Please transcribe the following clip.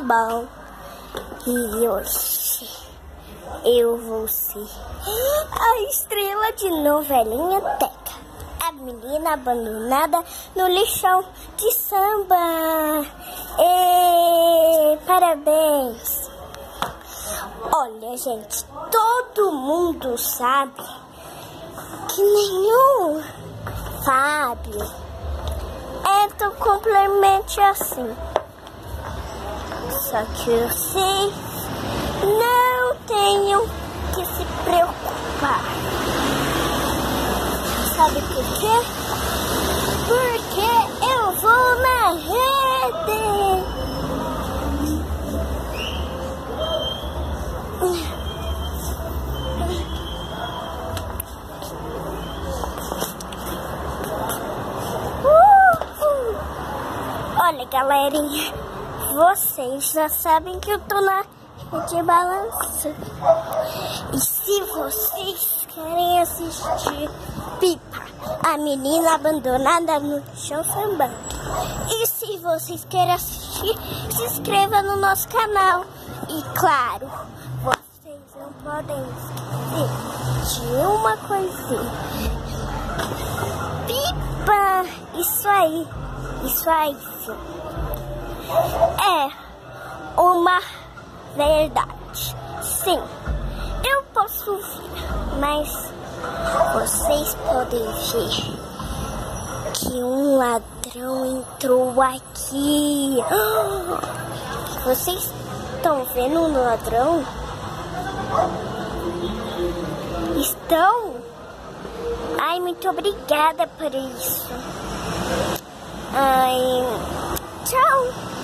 bom. E hoje eu vou ser a estrela de novelinha Teca, a menina abandonada no lixão de samba. Parabéns! Olha, gente, todo mundo sabe que nenhum Fábio é tão completamente assim. Só que vocês não tenham que se preocupar. Sabe por quê? Porque eu vou na rede. Olha, galerinha, vocês já sabem que eu tô na rede balança. E se vocês querem assistir Pipa, a menina abandonada no chão sambando, e se vocês querem assistir, se inscreva no nosso canal. E claro, vocês não podem esquecer de uma coisinha. Pipa! Isso aí, sim. É uma verdade. Sim, eu posso ver, mas vocês podem ver que um ladrão entrou aqui. Vocês estão vendo um ladrão? Estão? Ai, muito obrigada por isso. Ai, tchau.